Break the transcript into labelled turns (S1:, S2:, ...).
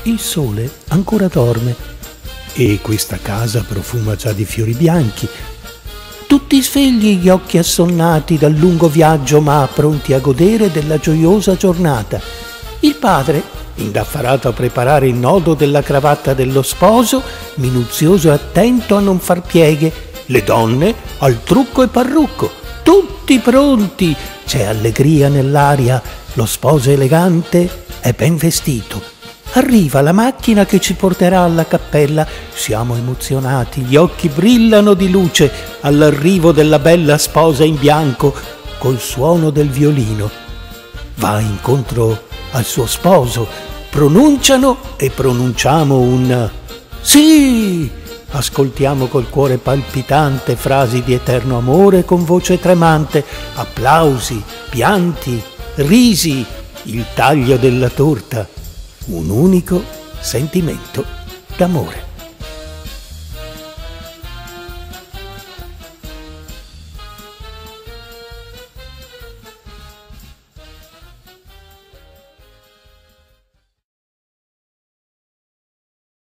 S1: Il sole ancora dorme e questa casa profuma già di fiori bianchi. Tutti svegli, gli occhi assonnati dal lungo viaggio, ma pronti a godere della gioiosa giornata. Il padre, indaffarato a preparare il nodo della cravatta dello sposo, minuzioso e attento a non far pieghe. Le donne al trucco e parrucco, tutti pronti. C'è allegria nell'aria, lo sposo elegante è ben vestito. Arriva la macchina che ci porterà alla cappella. Siamo emozionati, gli occhi brillano di luce all'arrivo della bella sposa in bianco col suono del violino. Va incontro al suo sposo, pronunciano e pronunciamo un sì. Ascoltiamo col cuore palpitante frasi di eterno amore con voce tremante, applausi, pianti, risi, il taglio della torta. Un unico sentimento d'amore.